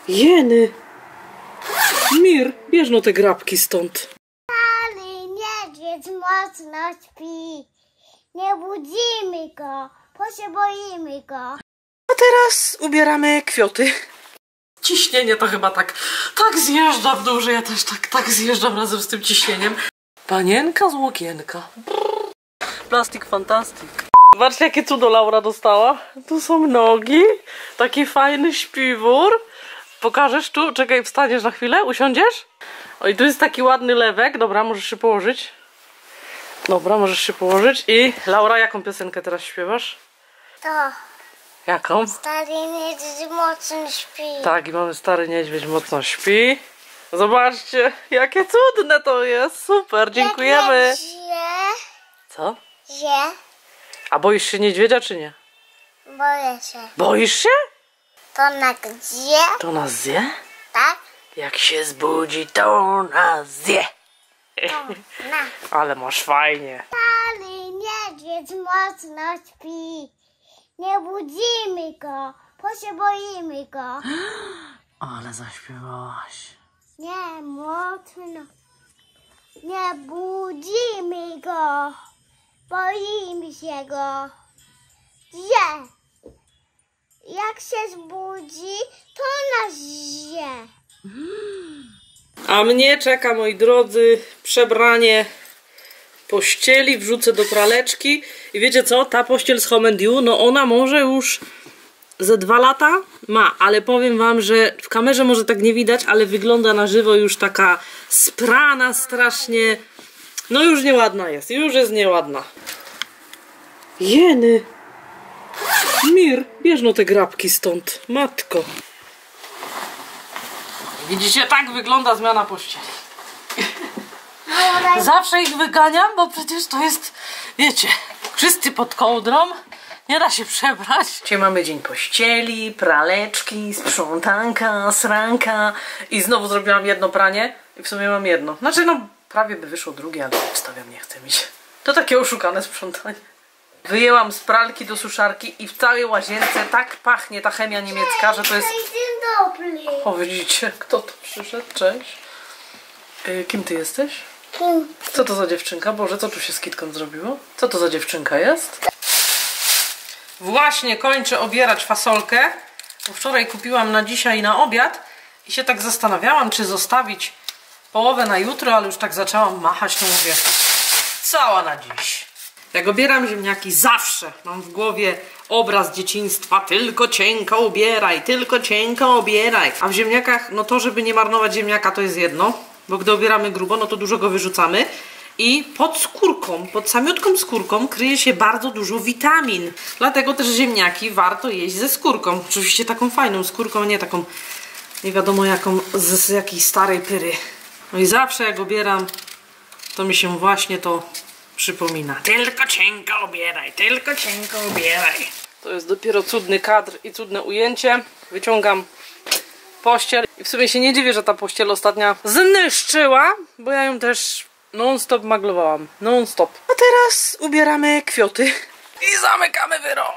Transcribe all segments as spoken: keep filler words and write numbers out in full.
Jeny! Mir, bierz no te grabki stąd. Ale niedźwiedź mocno śpi. Nie budzimy go, bo się boimy go. A teraz ubieramy kwiaty. Ciśnienie to chyba tak, tak zjeżdża w dół, że ja też tak, tak zjeżdżam razem z tym ciśnieniem. Panienka z łokienka. Plastik fantastik. Zobaczcie, jakie cudo Laura dostała. Tu są nogi. Taki fajny śpiwór. Pokażesz tu? Czekaj, wstaniesz na chwilę? Usiądziesz? O, i tu jest taki ładny lewek. Dobra, możesz się położyć. Dobra, możesz się położyć. I Laura, jaką piosenkę teraz śpiewasz? To Jaką? stary niedźwiedź mocno śpi. Tak, i mamy stary niedźwiedź mocno śpi. Zobaczcie, jakie cudne to jest. Super, dziękujemy. Jak zje, Co? zje, A boisz się niedźwiedzia, czy nie? boję się. Boisz się? To na gdzie? To nas zje? Tak? Jak się zbudzi, to nas zje. To na. Ale masz fajnie. Stary niedźwiedź mocno śpi. Nie budzimy go, bo się boimy go. Ale zaśpiewałaś. Nie mocno. Nie budzimy go. Boimy się go. Zje. Jak się zbudzi, to nas zje. A mnie czeka, moi drodzy, przebranie pościeli, wrzucę do praleczki. I wiecie co? Ta pościel z Home and You, no ona może już ze dwa lata ma, ale powiem wam, że w kamerze może tak nie widać, ale wygląda na żywo już taka sprana strasznie. No już nieładna jest, już jest nieładna. Jeny! Mir, bierz no te grabki stąd, matko. Widzicie, tak wygląda zmiana pościeli. Zawsze ich wyganiam, bo przecież to jest, wiecie, wszyscy pod kołdrą. Nie da się przebrać. Dzisiaj mamy dzień pościeli, praleczki, sprzątanka, sranka. I znowu zrobiłam jedno pranie. I w sumie mam jedno. Znaczy no, prawie by wyszło drugie, ale wstawiam, nie chcę mieć. To takie oszukane sprzątanie. Wyjęłam z pralki do suszarki i w całej łazience tak pachnie ta chemia niemiecka, że to jest... Dzień dobry. O, widzicie, kto tu przyszedł? Cześć. Yy, kim ty jesteś? Kim? Co to za dziewczynka? Boże, co tu się z kitką zrobiło? Co to za dziewczynka jest? Właśnie kończę obierać fasolkę, bo wczoraj kupiłam na dzisiaj na obiad i się tak zastanawiałam, czy zostawić połowę na jutro, ale już tak zaczęłam machać, to mówię, cała na dziś. Jak obieram ziemniaki, zawsze mam w głowie obraz dzieciństwa, tylko cienko ubieraj, tylko cienko obieraj. A w ziemniakach, no to żeby nie marnować ziemniaka, to jest jedno, bo gdy obieramy grubo, no to dużo go wyrzucamy. I pod skórką, pod samiutką skórką kryje się bardzo dużo witamin. Dlatego też ziemniaki warto jeść ze skórką. Oczywiście taką fajną skórką, nie taką nie wiadomo jaką, z, z jakiejś starej pyry. No i zawsze jak obieram, to mi się właśnie to przypomina. Tylko cienko obieraj, tylko cienko obieraj. To jest dopiero cudny kadr i cudne ujęcie. Wyciągam pościel. I w sumie się nie dziwię, że ta pościel ostatnia zniszczyła, bo ja ją też non-stop maglowałam. Non-stop. A teraz ubieramy kwiaty. I zamykamy wyro.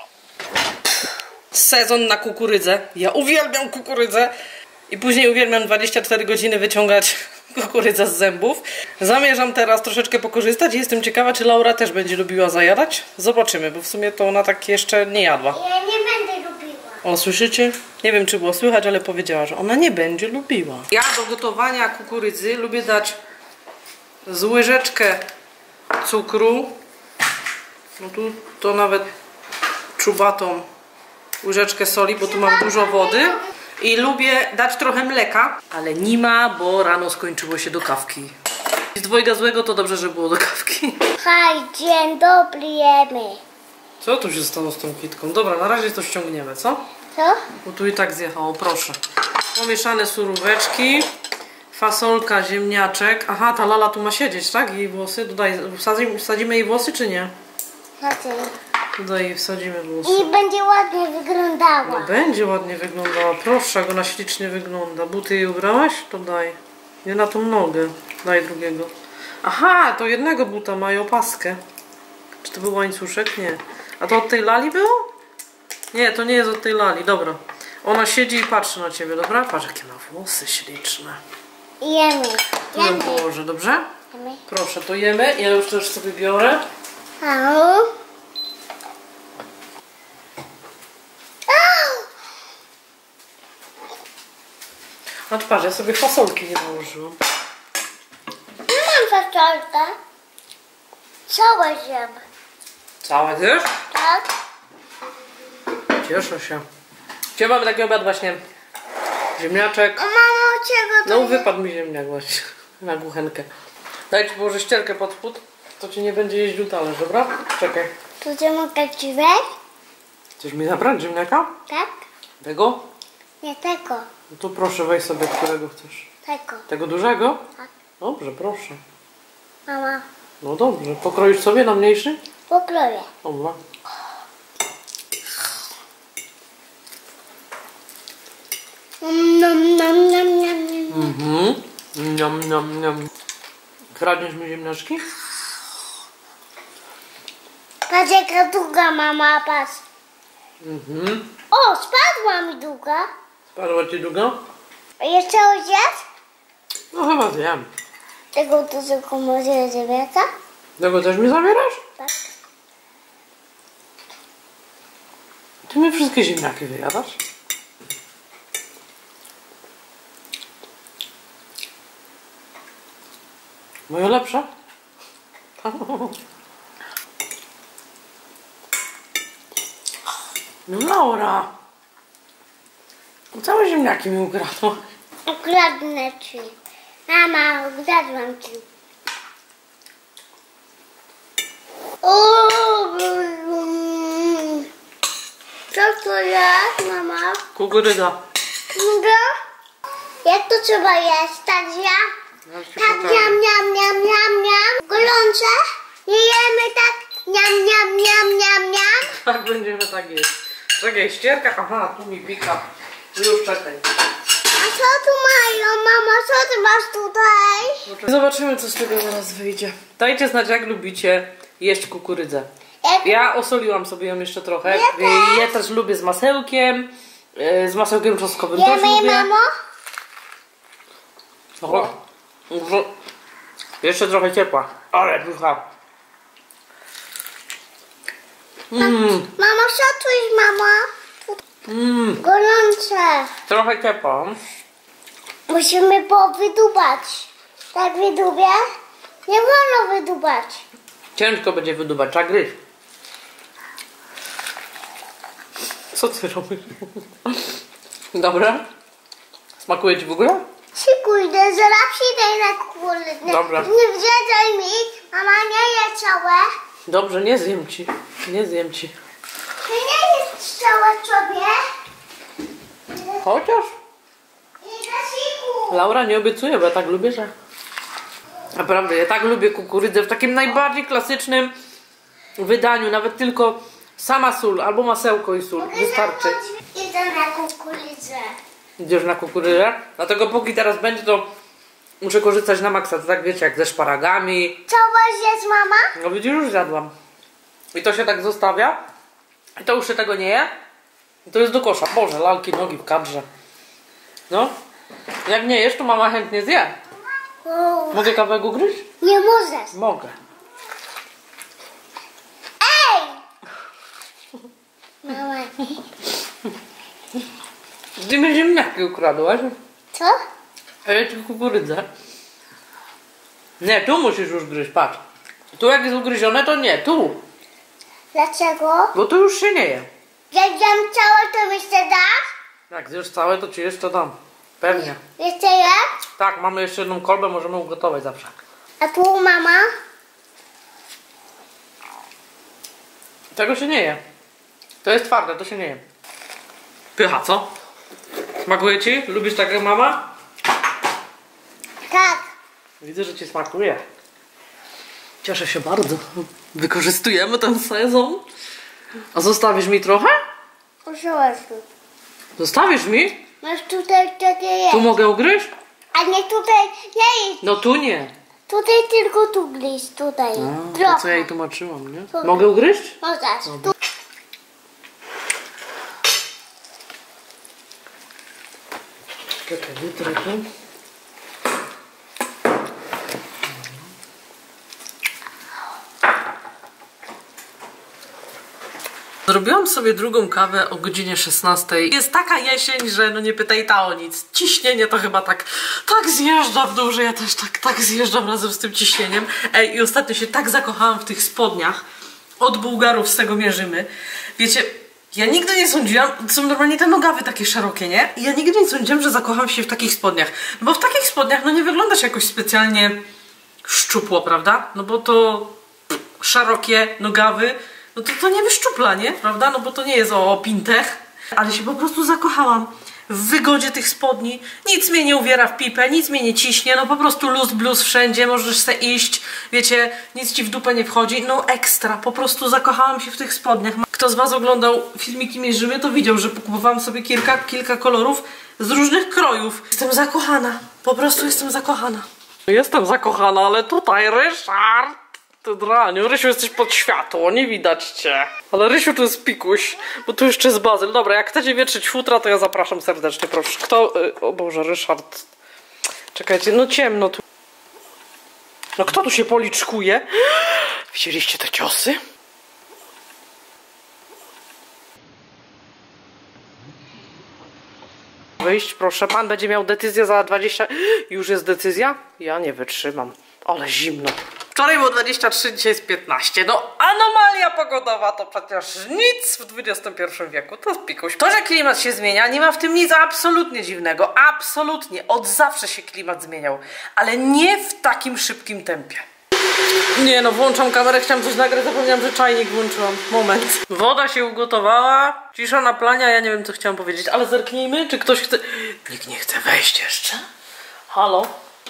Sezon na kukurydzę. Ja uwielbiam kukurydzę. I później uwielbiam dwadzieścia cztery godziny wyciągać kukurydzę z zębów. Zamierzam teraz troszeczkę pokorzystać i jestem ciekawa, czy Laura też będzie lubiła zajadać. Zobaczymy, bo w sumie to ona tak jeszcze nie jadła. Ja nie będę lubiła. O, słyszycie? Nie wiem, czy było słychać, ale powiedziała, że ona nie będzie lubiła. Ja do gotowania kukurydzy lubię dać z łyżeczkę cukru. No tu to nawet czubatą łyżeczkę soli, bo tu mam dużo wody. I lubię dać trochę mleka, ale nie ma, bo rano skończyło się do kawki. Z dwojga złego to dobrze, że było do kawki. Hej, dzień dobry jemy. Co tu się stało z tą kitką? Dobra, na razie to ściągniemy, co? Co? Bo tu i tak zjechało, proszę. Pomieszane suróweczki, fasolka, ziemniaczek. Aha, ta Lala tu ma siedzieć, tak? Jej włosy. Dodaj, wsadzimy, wsadzimy jej włosy, czy nie? Znaczy. Tutaj jej wsadzimy włosy. I będzie ładnie wyglądała. No będzie ładnie wyglądała. Proszę, jak ona ślicznie wygląda. Buty jej ubrałaś? To daj. Nie na tą nogę. Daj drugiego. Aha, to jednego buta ma i opaskę. Czy to był łańcuszek? Nie. A to od tej Lali było? Nie, to nie jest od tej Lali. Dobra. Ona siedzi i patrzy na ciebie, dobra? Patrz, jakie ma włosy śliczne. Jemy. Tu ją Jemy. położę, dobrze? Jemy. Proszę, to jemy. Ja już też sobie biorę. Au. No to patrz, ja sobie fasolki nie położyłam. Mam fasolkę. Całe zjem. Całe też? Tak? Cieszę się. Dzisiaj mamy taki obiad właśnie. Ziemniaczek. O mamo, czego to No jest? wypadł mi ziemniak właśnie. Na kuchenkę. Daj ci położę ścierkę pod spód. To ci nie będzie jeździł talerz, dobra? Czekaj. Tu cię mogę ci wejść? Chcesz mi zabrać ziemniaka? Tak? Tego? Nie tego. No to proszę, weź sobie, którego chcesz. Tego. Tego dużego? Tak. Dobrze, proszę. Mama, No dobrze. Pokroisz sobie na mniejszy? pokroję. Dobra. Nom, nom, nom, nom, nom. Mhm. Niam, niam, niam. Kradniesz mi ziemniaczki? Patrz jaka długa mama, patrz. Mhm. O, spadła mi długa. Spadła ci długo? A jeszcze coś jest? No chyba zjem. Tego dużego może ziemniaka? Tego też mi zabierasz? Tak. Ty mi wszystkie ziemniaki wyjadasz? Moje lepsze? No Laura! Całe ziemniaki mi ukradła. Ukradnę ci. Mama, ukradłam ci. O, mm. Co to jest, mama? Kukurydza. Mogę? Jak to trzeba jeść? Tak, ja? Ja ci Tak, pokażę. niam, niam, niam, niam, niam. Gorące? Nie jemy tak, niam, niam, niam, niam, niam. Tak będziemy tak jeść. Czekaj, ścierka. Aha, tu mi pika. Już czekaj. A co tu mają, mama? Co ty masz tutaj? Zobaczymy, co z tego zaraz wyjdzie. Dajcie znać, jak lubicie jeść kukurydzę. Jak... Ja osoliłam sobie ją jeszcze trochę. Ja też. Ja też lubię z masełkiem. e, Z masełkiem czosnkowym też Jemy, lubię. mamo? O, dobrze. Jeszcze trochę ciepła. Ale pycha. Mm, Mamo, co tu jest, mama? mm, Gorące. trochę ciepła. Musimy powydubać. Tak wydubię? Nie wolno wydubać. Ciężko będzie wydubać, trzeba gryźć. Co ty robisz? Dobra? Smakuje ci w ogóle? Szykuj, zaraz przyjdę na kurde. Dobra. Nie wrzucaj mi. Mama nie je całe. Dobrze, nie zjem ci. Nie zjem ci. Ty nie jest całe sobie. Chociaż I na siku. Laura nie obiecuje, bo ja tak lubię, że... Naprawdę, ja tak lubię kukurydzę w takim najbardziej klasycznym wydaniu. Nawet tylko sama sól albo masełko i sól. Wystarczy. Idę na kukurydzę. Idziesz na kukurydzę? Dlatego póki teraz będzie, to muszę korzystać na maksa. To tak wiecie, jak ze szparagami. Całe jest, mama? No widzisz, już zjadłam. I to się tak zostawia. I to już się tego nie je. I to jest do kosza. Boże, lalki, nogi w kadrze. No. Jak nie jesz, to mama chętnie zje. O, Mogę kawałek ugryźć? nie możesz. Mogę. Ej! Mama. Ty mi ziemniaki ukradłaś. Co? A ja ci kukurydzę. Nie, tu musisz już gryźć, patrz. Tu jak jest ugryzione, to nie, tu. Dlaczego? Bo tu już się nie je. Jak dam całe, to jeszcze dasz? Jak zjesz całe, to ci jeszcze dam. Pewnie. Jeszcze jest? Tak, mamy jeszcze jedną kolbę, możemy ugotować zawsze. A tu mama? Tego się nie je. To jest twarde, to się nie je. Pycha, co? Smakuje ci? Lubisz tak jak mama? Tak. Widzę, że ci smakuje. Cieszę się bardzo. Wykorzystujemy ten sezon. A zostawisz mi trochę? Użyłaś tu. Zostawisz mi? Masz tutaj takie jest. Tu mogę ugryźć? A nie tutaj nie jest. No tu nie. Tutaj tylko tu gryź, tutaj. A, Trochę. to co ja jej tłumaczyłam, nie? Trochę. Mogę ugryźć? Możesz. Tu. Czekaj, wytrę tu. Zrobiłam sobie drugą kawę o godzinie szesnastej. Jest taka jesień, że no nie pytaj ta o nic. Ciśnienie to chyba tak, tak zjeżdża w dół, że ja też tak, tak zjeżdżam razem z tym ciśnieniem. Ej, i ostatnio się tak zakochałam w tych spodniach. Od Bułgarów z tego mierzymy. Wiecie, ja nigdy nie sądziłam, to są normalnie te nogawy takie szerokie, nie? I ja nigdy nie sądziłam, że zakocham się w takich spodniach. Bo w takich spodniach no nie wyglądasz jakoś specjalnie szczupło, prawda? No bo to szerokie nogawy, no to to nie wyszczupla, nie? Prawda? No bo to nie jest o pintech. Ale się po prostu zakochałam w wygodzie tych spodni. Nic mnie nie uwiera w pipę, nic mnie nie ciśnie, no po prostu luz, bluz wszędzie, możesz se iść, wiecie, nic ci w dupę nie wchodzi. No ekstra, po prostu zakochałam się w tych spodniach. Kto z was oglądał filmiki Mierzymy, to widział, że kupowałam sobie kilka, kilka kolorów z różnych krojów. Jestem zakochana, po prostu jestem zakochana. Jestem zakochana, ale tutaj Ryszard! Ty draniu, Rysiu, jesteś pod światło, nie widać cię. Ale Rysiu to jest pikuś, bo tu jeszcze jest Bazyl. Dobra, jak chcecie wietrzyć futra, to ja zapraszam serdecznie, proszę. Kto... O Boże, Ryszard. Czekajcie, no ciemno tu. No kto tu się policzkuje? Widzieliście te ciosy? Wyjść, proszę, pan będzie miał decyzję za dwadzieścia... Już jest decyzja? Ja nie wytrzymam. Ale zimno. Wczoraj było dwadzieścia trzy, dzisiaj jest piętnaście. No anomalia pogodowa to przecież nic w dwudziestym pierwszym wieku. To jest pikuś. To, że klimat się zmienia, nie ma w tym nic absolutnie dziwnego. Absolutnie. Od zawsze się klimat zmieniał. Ale nie w takim szybkim tempie. Nie no, włączam kamerę, chciałam coś nagrać, zapomniałam, że czajnik włączyłam. Moment. Woda się ugotowała. Cisza na planie, ja nie wiem, co chciałam powiedzieć. Ale zerknijmy, czy ktoś chce... Nikt nie chce wejść jeszcze? Halo?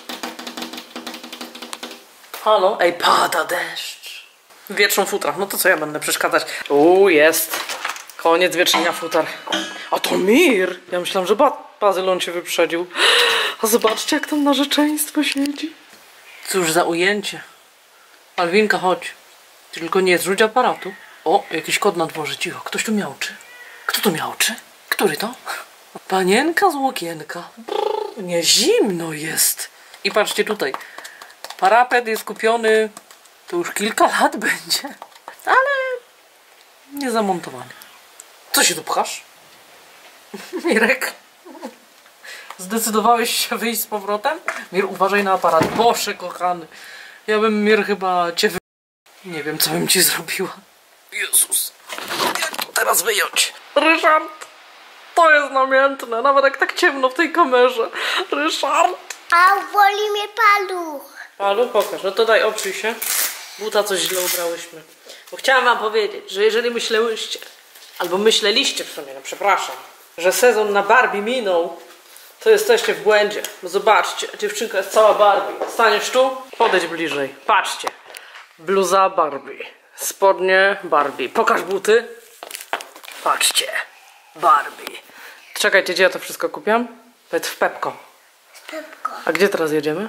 Halo? Ej, pada deszcz. Wietrzą futra. No to co ja będę przeszkadzać? Uuu, jest. Koniec wietrzenia futar. A to Mir! Ja myślałam, że ba Bazylon cię wyprzedził. A zobaczcie, jak tam narzeczeństwo siedzi. Cóż za ujęcie. Alwinka, chodź. Tylko nie zrzuć aparatu. O, jakiś kot na dworze. Cicho. Ktoś tu miałczy. Kto tu miałczy? Który to? Panienka z łokienka. Brrr, nie, zimno jest. I patrzcie tutaj. Parapet jest kupiony, to już kilka lat będzie, ale nie zamontowany. Co się tu pchasz? Mirek? Zdecydowałeś się wyjść z powrotem? Mir, uważaj na aparat. Boże kochany. Ja bym, Mir, chyba cię wy... Nie wiem, co bym ci zrobiła. Jezus. Jak teraz wyjąć? Ryszard! To jest namiętne, nawet jak tak ciemno w tej kamerze. Ryszard! A boli mnie paluch. Palu, pokaż. No to daj, oprzyj się. Buta coś źle ubrałyśmy. Bo chciałam wam powiedzieć, że jeżeli myślałyście, albo myśleliście w sumie, no przepraszam, że sezon na Barbie minął, to jesteście w błędzie. No zobaczcie, dziewczynka jest cała Barbie. Staniesz tu? Podejdź bliżej. Patrzcie. Bluza Barbie. Spodnie Barbie. Pokaż buty. Patrzcie. Barbie. Czekajcie, gdzie ja to wszystko kupiłam? Powiedz w Pepko. Pepko. A gdzie teraz jedziemy?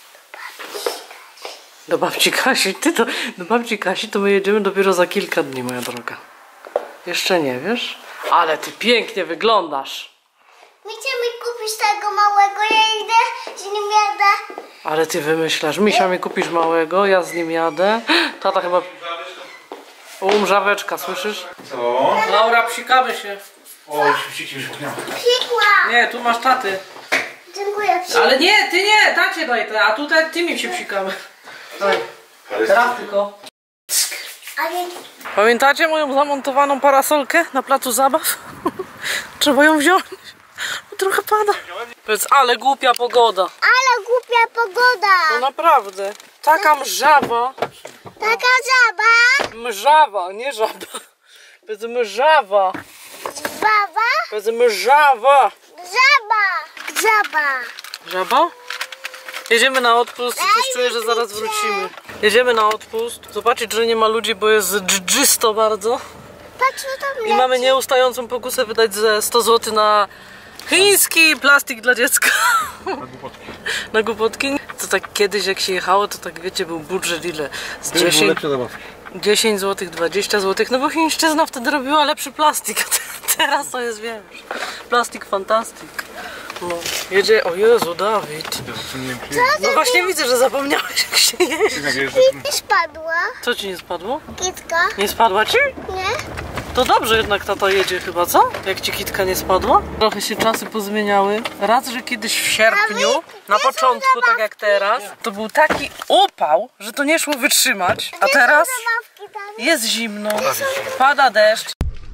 Do babci Kasi. Ty to, do babci Kasi to my jedziemy dopiero za kilka dni, moja droga. Jeszcze nie wiesz? Ale ty pięknie wyglądasz. Misia mi kupisz tego małego, ja idę z nim jadę. Ale ty wymyślasz. Misia mi kupisz małego, ja z nim jadę. Tata chyba... O, mrzaweczka, słyszysz? Co? Laura, psikamy się. Oj, psiki już miał. Pikła. Nie, tu masz taty. Dziękuję psi. Ale nie, ty nie, tacie daj te, a tutaj ty mi się psikamy. Daj. Teraz tylko. Ale Pamiętacie moją zamontowaną parasolkę na placu zabaw? Trzeba ją wziąć. Trochę pada. Powiedz, ale głupia pogoda. Ale głupia pogoda. No naprawdę. Taka mrzawa. Taka żaba. Mrzawa, nie żaba. Powiedz mrzawa. Baba. Powiedz mrzawa. Żaba. Żaba. Żaba? Jedziemy na odpust i coś czuję, że zaraz wrócimy. Jedziemy na odpust. Zobaczyć, że nie ma ludzi, bo jest dżdżysto bardzo. Patrz, co tam I leci. mamy nieustającą pokusę wydać ze sto złotych na chiński plastik dla dziecka. Na głupotki. Na głupotki. To tak kiedyś jak się jechało, to tak wiecie, był budżet ile? Z To już były dziesięć, lepsze zabawki. dziesięć złotych, dwadzieścia złotych. No bo chińszczyzna wtedy robiła lepszy plastik. A teraz to jest, wiesz, plastik fantastik. No, jedzie, o Jezu, Dawid. Nie wiem, czy No właśnie widzę, że zapomniałeś, jak się jeździ. jak jest. Nie spadła. Co ci nie spadło? Kitka. Nie spadła ci? Nie? To dobrze jednak tata jedzie chyba, co? Jak ci kitka nie spadła? Trochę się czasy pozmieniały. Raz, że kiedyś w sierpniu, na początku, tak jak teraz, to był taki upał, że to nie szło wytrzymać. A teraz Zabawki tam. jest zimno, pada deszcz.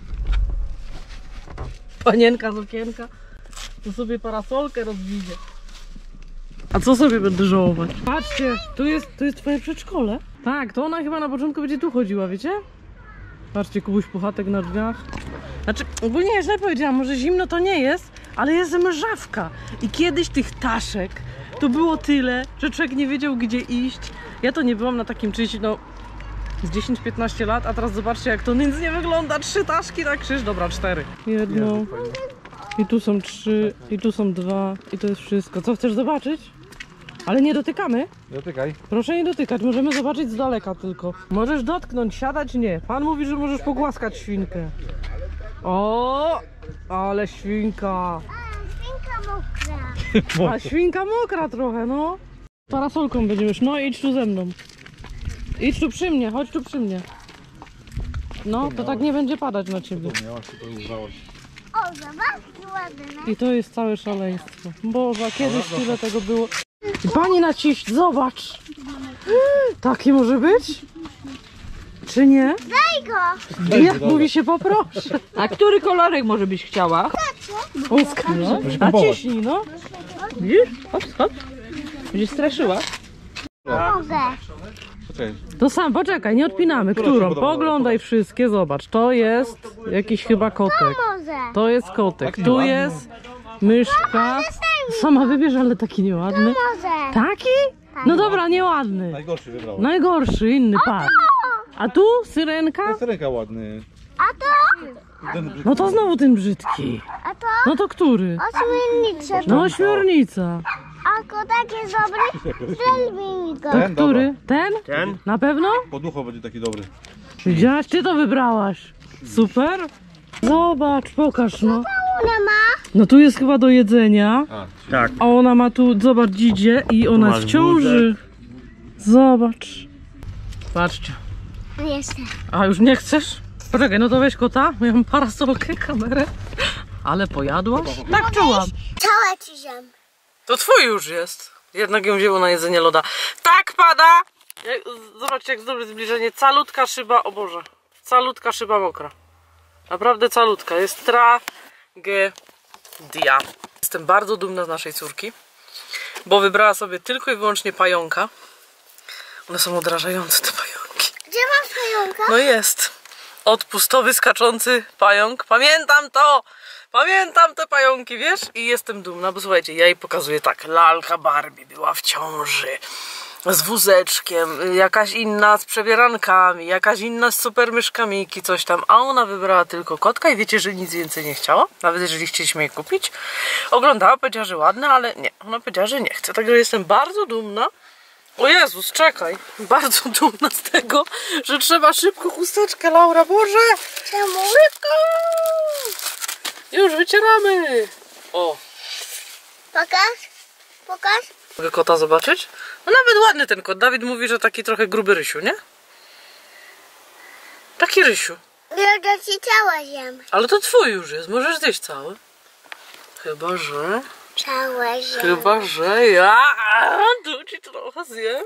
Panienka z okienka, to sobie parasolkę rozwinie. A co sobie będę żałować? Patrzcie, tu jest, tu jest twoje przedszkole. Tak, to ona chyba na początku będzie tu chodziła, wiecie? Patrzcie, Kubuś Puchatek na drzwiach. Znaczy, ogólnie źle powiedziałam, może zimno to nie jest, ale jest mrzawka. I kiedyś tych taszek to było tyle, że człowiek nie wiedział, gdzie iść. Ja to nie byłam na takim czymś, no, z dziesięć piętnaście lat, a teraz zobaczcie, jak to nic nie wygląda. Trzy taszki na krzyż, dobra, cztery. Jedno. I tu są trzy, i tu są dwa, i to jest wszystko. Co chcesz zobaczyć? Ale nie dotykamy. Dotykaj. Proszę nie dotykać, możemy zobaczyć z daleka tylko. Możesz dotknąć, siadać nie. Pan mówi, że możesz pogłaskać świnkę. O, ale świnka. Świnka mokra. A świnka mokra trochę, no. Parasolką będziesz, no idź tu ze mną. Idź tu przy mnie, chodź tu przy mnie. No, to tak nie będzie padać na ciebie. Miałaś się to używałaś. O, zabawki ładne. I to jest całe szaleństwo. Boże, a kiedyś tyle tego było. I pani naciść, zobacz. Taki może być? Czy nie? Daj go. Jak mówi się poproszę. A który kolorek może byś chciała? Oskar, no. A ciśnij, no. Widzisz? Hop, hop. Będziesz straszyła. Mogę. Poczekaj. To sam, poczekaj, nie odpinamy. Którą? Poglądaj wszystkie, zobacz. To jest jakiś chyba kotek. Może. To jest kotek. Tu jest myszka. Sama wybierz, ale taki nieładny. Może. Taki? No dobra, nieładny. Najgorszy wybrałem. Najgorszy, inny, patrz. A tu syrenka? Serenka ładny. A to? Ten brzydki. No to znowu ten brzydki. A to? No to który? Ośmiornicę. No ośmiornica. A kotek jest dobry? Strzelbij mi go. Ten, Który? Ten? Ten? Na pewno? Poducho będzie taki dobry. Widziałaś? Ty to wybrałaś. Super. Zobacz, pokaż no. Ona ma? No tu jest chyba do jedzenia. A, Tak. A ona ma tu, zobacz, dzidzie i ona jest w masz ciąży. Zobacz. Patrzcie. Jestem. A już nie chcesz? Poczekaj, no to weź kota. Ja mam parasolkę, kamerę. Ale pojadłaś? Tak czułam. Całe ci ziem. To twój już jest. Jednak ją wzięło na jedzenie loda. Tak pada! Jak, zobaczcie, jak zrobię zbliżenie. Calutka szyba, o Boże. Calutka szyba mokra. Naprawdę calutka. Jest tragedia. Jestem bardzo dumna z naszej córki, bo wybrała sobie tylko i wyłącznie pająka. One są odrażające, te pająki. Gdzie masz pająka? No jest. Odpustowy, skaczący pająk. Pamiętam to! Pamiętam te pająki, wiesz? I jestem dumna, bo słuchajcie, ja jej pokazuję tak. Lalka Barbie była w ciąży. Z wózeczkiem, jakaś inna z przebierankami, jakaś inna z super myszkamiki, coś tam. A ona wybrała tylko kotka i wiecie, że nic więcej nie chciała. Nawet jeżeli chcieliśmy jej kupić. Oglądała, powiedziała, że ładne, ale nie. Ona powiedziała, że nie chce. Także jestem bardzo dumna. O Jezus, czekaj. Bardzo dumna z tego, że trzeba szybko chusteczkę, Laura. Boże! Czemu? Szybko! Już wycieramy. O. Pokaż. Pokaż. Mogę kota zobaczyć? No nawet ładny ten kot. Dawid mówi, że taki trochę gruby Rysiu, nie? Taki Rysiu. Ja do ci całe ziem. Ale to twój już jest. Możesz zjeść cały. Chyba, że... Całe ziem. Chyba, że ja... Tu ci trochę zjem.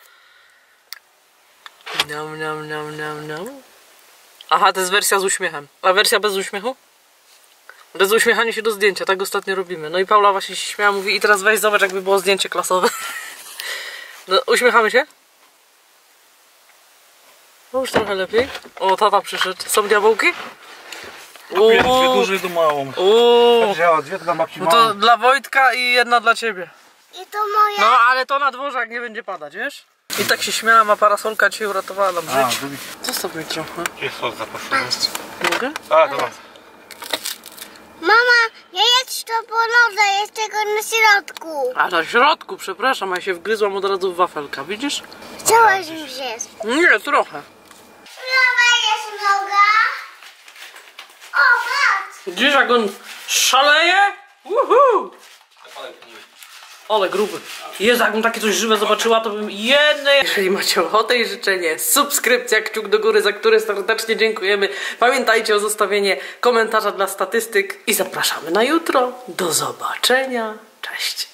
Niam, niam, niam, niam, niam. Aha, to jest wersja z uśmiechem. A wersja bez uśmiechu? Bez uśmiechania się do zdjęcia, tak ostatnio robimy. No i Paula właśnie się śmiała, mówi i teraz weź zobacz, jakby było zdjęcie klasowe. No, uśmiechamy się? No już trochę lepiej. O, tata przyszedł. Są diabełki? Dwie duże i do małą. Uuu. Działa, dwie to dla babci No to dla Wojtka i jedna dla ciebie. I to moja. No, ale to na dworze, jak nie będzie padać, wiesz? I tak się śmiałam, a parasolka dzisiaj uratowała nam A, życie. drugi. Zostaw mi trochę. Jest sos zapasowy. Mogę? A, dobra. Mama, nie jedz to po nodze, jest tego na środku. A na środku, przepraszam, a ja się wgryzłam od razu w wafelka, widzisz? Całe ziem jest. Nie, trochę. Prawa jest noga. O, patrz. Widzisz, jak on szaleje? Uhu! Ale gruby. Jezu, jakbym takie coś żywe zobaczyła, to bym jednej... Jeżeli macie ochotę i życzenie, subskrypcja, kciuk do góry, za który serdecznie dziękujemy. Pamiętajcie o zostawieniu komentarza dla statystyk i zapraszamy na jutro. Do zobaczenia. Cześć.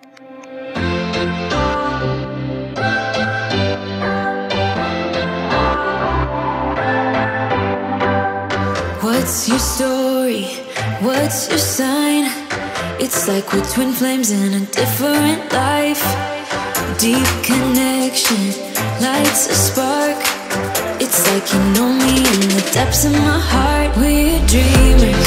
What's your story? What's your sign? It's like we're twin flames in a different life. Deep connection lights a spark. It's like you know me in the depths of my heart. We're dreamers.